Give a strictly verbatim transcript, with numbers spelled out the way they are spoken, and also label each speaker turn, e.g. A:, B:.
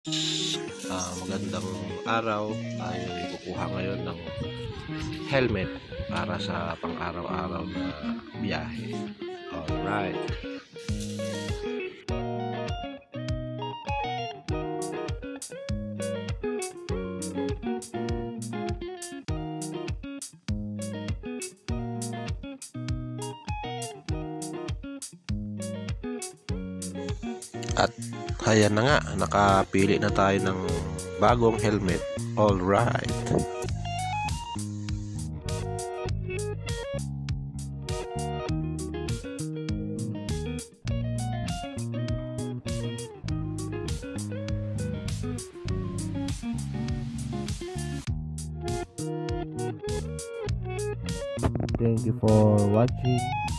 A: Ah, magandang araw. Tayo ay kukuha ngayon ng helmet para sa pang-araw-araw na biyahe. Alright. At ayan na nga, nakapili na tayo ng bagong helmet. Alright.
B: Thank you for watching.